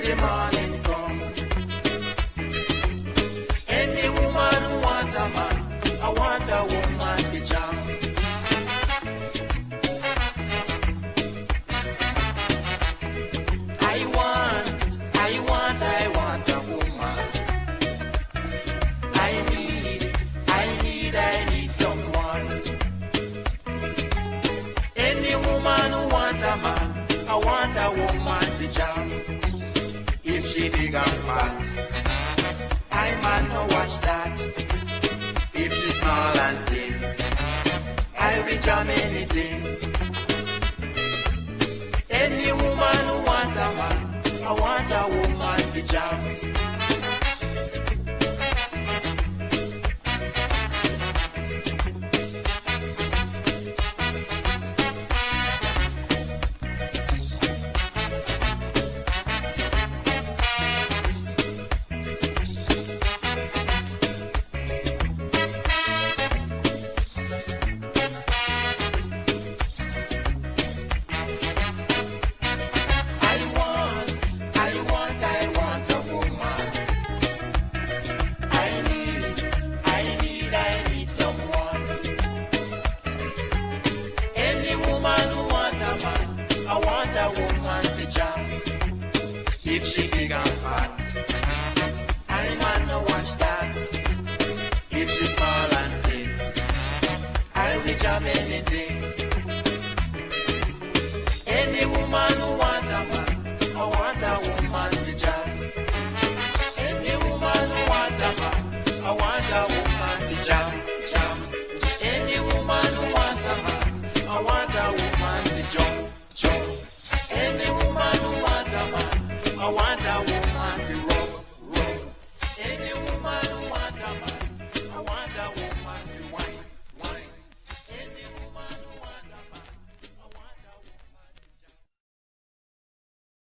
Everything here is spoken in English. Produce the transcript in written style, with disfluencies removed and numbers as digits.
the morning come. Any woman who want a man, I want a woman to jam. I want a woman. I need someone. Any woman who want a man, I want a woman to jam. If she big and fat, I man no watch that. If she small and thin, I will jam anything.